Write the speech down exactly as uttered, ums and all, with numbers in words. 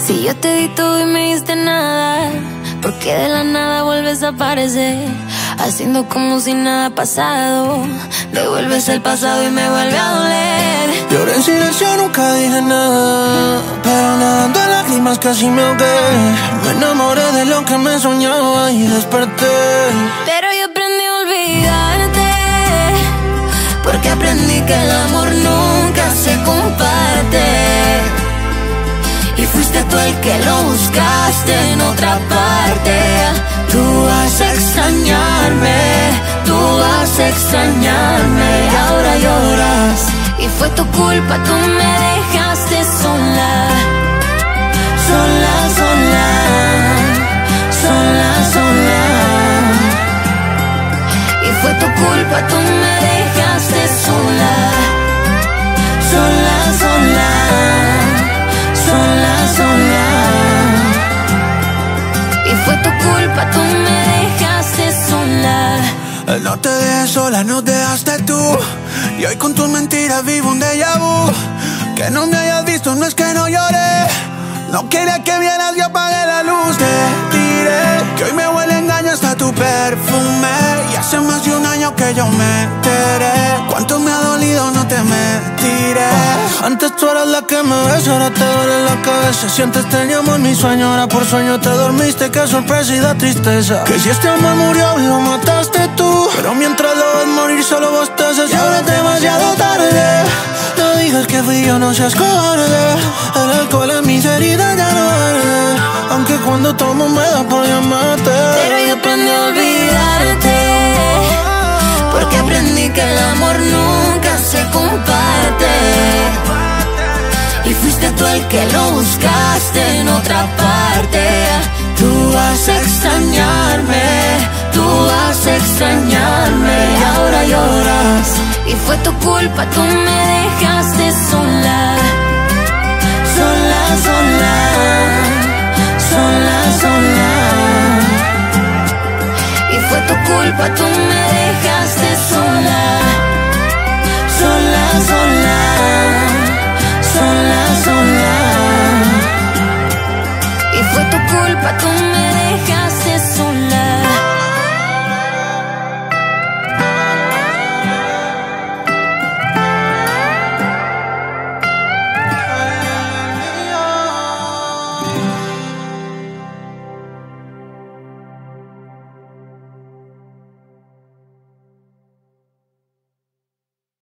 Si yo te di todo y me diste nada, ¿por qué de la nada vuelves a aparecer? Haciendo como si nada ha pasado. Devuelves el pasado y me vuelve a doler. Lloré en silencio, nunca dije nada, pero nadando en lágrimas casi me ahogué. Me enamoré de lo que me soñaba y desperté. Pero yo aprendí a olvidarte, porque aprendí que el amor nunca se comparte. Y fuiste tú el que lo buscaste en otra parte. Tú vas a extrañarme, tú vas a extrañarme. Y ahora lloras, y fue tu culpa, tú me dejaste sola. Sola, sola, sola, sola. Y fue tu culpa, tú me dejaste sola. Sola, sola, sola, sola. Y fue tu culpa, tú me dejaste sola. No te dejé sola, no te dejaste tú. Y hoy con tus mentiras vivo un déjà vu. Que no me hayas visto, no es que no lloré. No quería que vieras, yo apagué la luz. Te diré que hoy me huele engaño hasta tu perfume. Y hace más de un año que yo me enteré. Cuánto me ha dolido, no te mentiré. Antes tú eras la que me besó, ahora te duele la cabeza. Si antes teníamos mi sueño, ahora por sueño te dormiste. Qué sorpresa y da tristeza. Que si este amor murió, lo mataste tú. Pero mientras lo ves morir, solo bostezas. Y ahora es demasiado tarde. No digas que fui yo, no seas cobarde. El alcohol en mis heridas ya no arde. Aunque cuando tomo me da por llamarte. Pero yo aprendí a olvidarte, porque aprendí que el amor nunca se comparte. Y fuiste tú el que lo buscaste en otra parte. Tú vas a extrañarme, tú vas a extrañarme. Y ahora lloras, y fue tu culpa, tú me dejaste sola. Sola, sola, sola, sola.